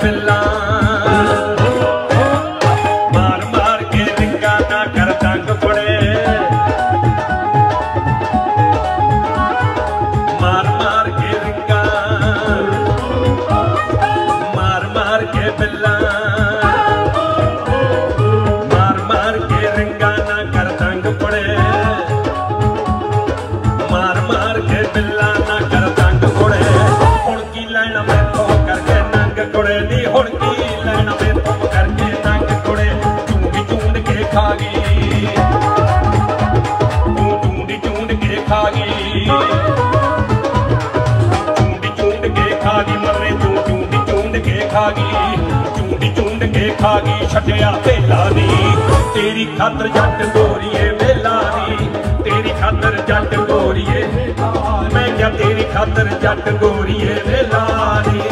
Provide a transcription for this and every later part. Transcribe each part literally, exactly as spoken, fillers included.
बिल्ला मार मार के रिंगा ना कर तंग पड़े मार मार के रिंगा मार मार के बिल्ला मार मार के रिंगा ना कर तंग पड़े मार मार के बिल्ला ना कर तंग पड़े हुण की लैना मैथों करके नंग कुड़े नी हुण की लैना मैथों करके नंग कुड़े चूंडी चूंड के खा गई तू चूंडी चूंड के खा गई चूंडी चूंड के खा गई मरे तू चूंडी चूंड के खा गई चूंडी चूंड के खा गई छटिया वेला नी तेरी खातर जट गोरीए वेला नी तेरी खातर जट गोरीए मैं क्या तेरी खातर जट गोरीए वेला नी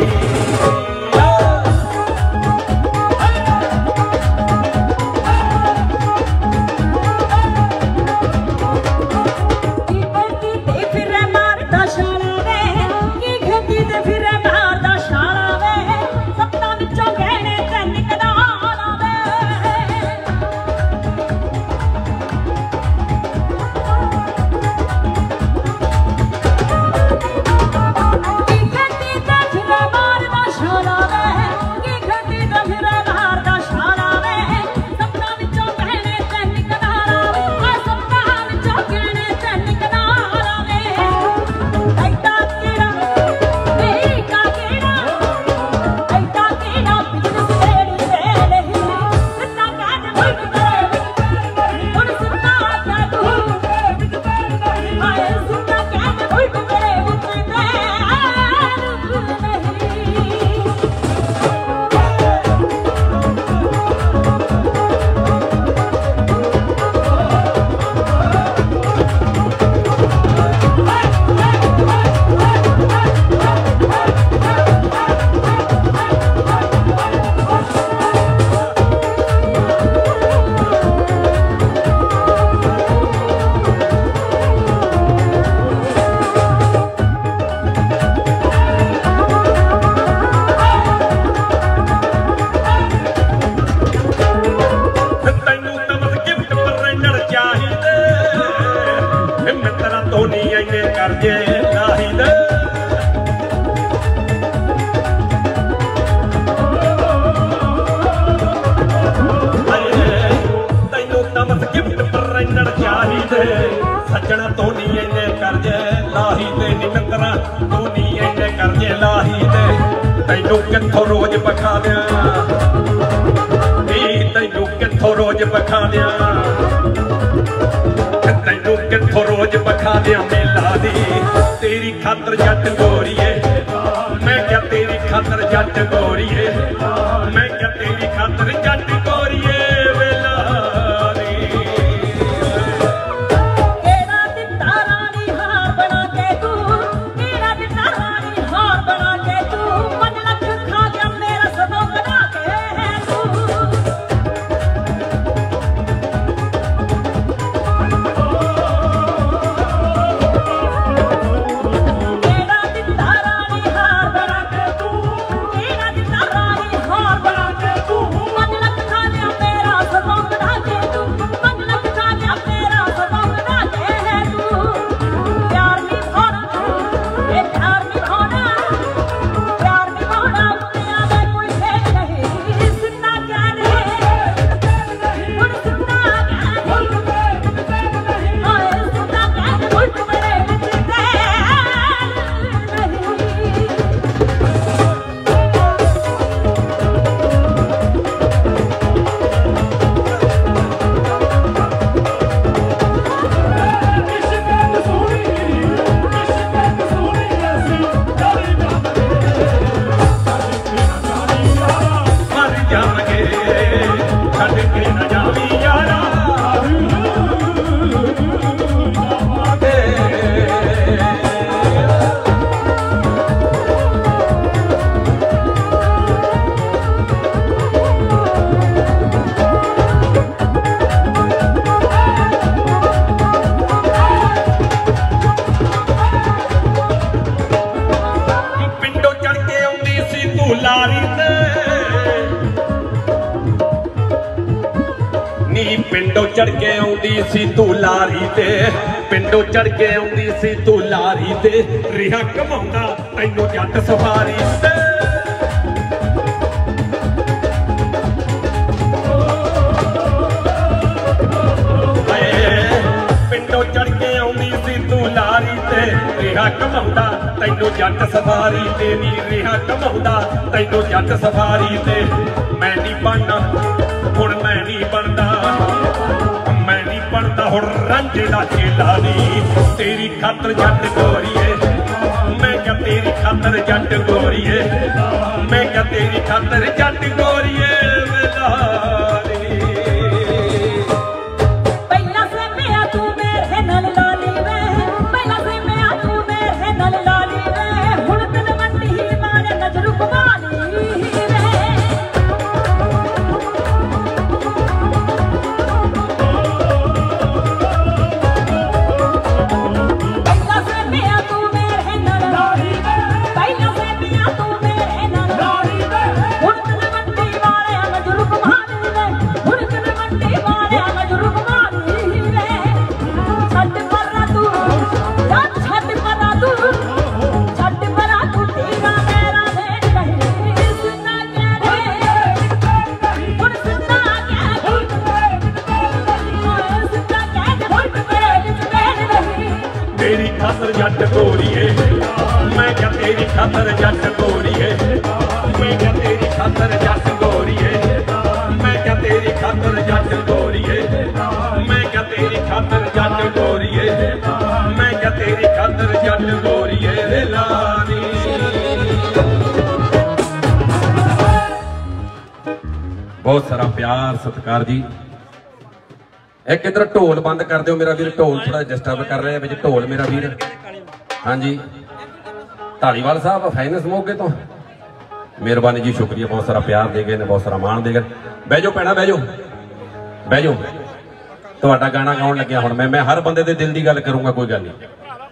सजना तो नहीं इन्ने करजे लाही दे नी मित्रा तू नहीं इन्ने करजे लाही दे तैनू कित्थों रोज बखा दियां नी तैनू कित्थों रोज बखा दियां तैनू कित्थों रोज बखा दियां मेला दी तेरी खातर जट गोरीए मैं क्या तेरी खातर जट गोरीए मैं क्या तेरी खातर जट गोरीए लारी ਪਿੰਡੋਂ ਚੜ ਕੇ ਆਉਂਦੀ ਸੀ ਤੂੰ ਲਾਰੀ ਤੇ, ਪਿੰਡੋਂ ਚੜ ਕੇ ਆਉਂਦੀ ਸੀ ਤੂੰ ਲਾਰੀ ਤੇ, ਰਿਹਾ ਘਮਾਉਂਦਾ ਤੈਨੂੰ ਜੱਟ ਸਫਾਰੀ ਤੇ। ਪਿੰਡੋਂ ਚੜ ਕੇ ਆਉਂਦੀ ਸੀ ਤੂੰ ਲਾਰੀ ਤੇ, ਰਿਹਾ ਘਮਾਉਂਦਾ ਤੈਨੂੰ ਜੱਟ ਸਫਾਰੀ ਤੇ ਨੀ, ਰਿਹਾ ਘਮਾਉਂਦਾ ਤੈਨੂੰ ਜੱਟ ਸਫਾਰੀ ਤੇ। ਮੈਂ ਨਹੀਂ ਬਣਨਾ ਹੁਣ, ਮੈਂ ਨਹੀਂ ਬਣਦਾ, ਮੈਂ ਨਹੀਂ ਬਣਦਾ ਹੁਣ ਰਾਂਝੇ ਦਾ ਚੇਲਾ ਨੀ, ਤੇਰੀ ਖਾਤਰ ਜੱਟ ਗੋਰੀਏ, ਮੈਂ ਕਿਹਾ ਤੇਰੀ ਖਾਤਰ ਜੱਟ ਗੋਰੀਏ, ਮੈਂ ਕਿਹਾ ਤੇਰੀ ਖਾਤਰ ਜੱਟ ਗੋਰੀਏ ਵੇਲਾਰੀ। ਪਹਿਲਾਂ ਸੇ ਮੈਂ ਤੂੰ ਮੇਰੇ ਨਾਲ ਲਾਲੀ ਵੇ, ਪਹਿਲਾਂ ਸੇ ਮੈਂ ਤੂੰ ਮੇਰੇ ਨਾਲ ਲਾਲੀ ਵੇ, ਹੁਣ ਤਨ ਮੰਡੀ ਮਾਰੇ ਨਜ਼ਰ ਘੁਮਾਲੀ ਵੇ। ਪਹਿਲਾਂ ਸੇ ਮੈਂ ਤੂੰ ਮੇਰੇ ਨਾਲ ਲਾਲੀ ਵੇ, ਪਹਿਲਾਂ ਸੇ ਮੈਂ ਤੂੰ ਮੇਰੇ ਨਾਲ ਲਾਲੀ ਵੇ, ਹੁਣ ਤਨ ਮੰਡੀ ਮਾਰੇ ਨਜ਼ਰ ਘੁਮਾਲੀ ਵੇ, ਹੁਣ ਤਨ ਮੰਡੀ ਮਾਰੇ ਨਜ਼ਰ ਘੁਮਾਲੀ ਵੇ। ਛੱਡ ਪਰਾਂ ਤੂੰ, ਛੱਡ ਛੱਡ ਪਰਾਂ ਤੂੰ, ਛੱਡ ਪਰਾਂ ਤੂੰ, ਤੇਰਾ ਮੇਰਾ ਵੇਖ ਨਹੀਂ ਸੁਣਾ ਕਹਿ, ਹੁਣ ਸੁਣਾ ਕਹਿ, ਹੁਣ ਸੁਣਾ ਕਹਿ, ਹੁਣ ਵੇਖ ਨਹੀਂ। ਤੇਰੀ ਖਾਤਰ ਜੱਟ ਗੋਰੀਏ, ਮੈਂ ਕਿਹਾ ਤੇਰੀ ਖਾਤਰ ਜੱਟ ਗੋਰੀਏ, ਮੈਂ ਕਿਹਾ ਤੇਰੀ ਖਾਤਰ ਜੱਟ ਗੋਰੀਏ, ਮੈਂ ਕਿਹਾ ਤੇਰੀ ਖਾਤਰ ਜੱਟ ਗੋਰੀਏ, ਮੈਂ ਕਿਹਾ ਤੇਰੀ ਖਾਤਰ ਜੱਟ ਗੋਰੀਏ, ਮੈਂ ਕਿਹਾ ਤੇਰੀ ਖਾਤਰ ਜੱਟ ਗੋਰੀਏ ਵੇਲਾਰੀ। ਬਹੁਤ ਸਾਰਾ ਪਿਆਰ ਸਤਿਕਾਰ ਜੀ। ਇੱਕ ਇਧਰ ਢੋਲ ਬੰਦ ਕਰ ਦਿਓ ਮੇਰਾ ਵੀਰ, ਢੋਲ ਥੋੜਾ ਡਿਸਟਰਬ ਕਰ ਰਿਹਾ ਵਿੱਚ ਢੋਲ ਮੇਰਾ ਵੀਰ। ਹਾਂਜੀ ਢਾਲੀਵਾਲ ਸਾਹਿਬ ਫਾਈਨੈਂਸ ਮੋਗੇ ਤੋਂ ਮਿਹਰਬਾਨੀ ਜੀ, ਸ਼ੁਕਰੀਆ, ਬਹੁਤ ਸਾਰਾ ਪਿਆਰ ਦੇ ਗਏ ਨੇ, ਬਹੁਤ ਸਾਰਾ ਮਾਣ ਦੇ ਗਏ। ਬਹਿ ਜਾਓ ਭੈਣਾ, ਬਹਿ ਜਾਓ, ਬਹਿ ਜਾਓ। ਤੁਹਾਡਾ ਗਾਣਾ ਗਾਉਣ ਲੱਗਿਆ ਹੁਣ ਮੈਂ ਮੈਂ ਹਰ ਬੰਦੇ ਦੇ ਦਿਲ ਦੀ ਗੱਲ ਕਰੂੰਗਾ, ਕੋਈ ਗੱਲ ਨਹੀਂ।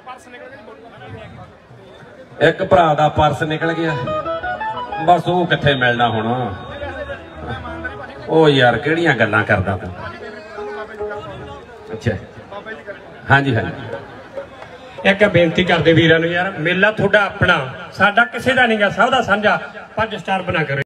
ਇੱਕ ਭਰਾ ਦਾ ਪਰਸ ਨਿਕਲ ਗਿਆ, ਬਸ ਉਹ ਕਿੱਥੇ ਮਿਲਣਾ ਹੁਣ। ਉਹ ਯਾਰ ਕਿਹੜੀਆਂ ਗੱਲਾਂ ਕਰਦਾ ਤੂੰ। ਅੱਛਾ ਹਾਂਜੀ ਹਾਂਜੀ। ਇੱਕ ਬੇਨਤੀ ਕਰਦੇ ਵੀਰਾਂ ਨੂੰ, ਯਾਰ ਮੇਲਾ ਤੁਹਾਡਾ ਆਪਣਾ, ਸਾਡਾ ਕਿਸੇ ਦਾ ਨਹੀਂਗਾ, ਸਭ ਦਾ ਸਾਂਝਾ। ਪੰਜ ਸਟਾਰ ਬਣਾ ਕਰੋ।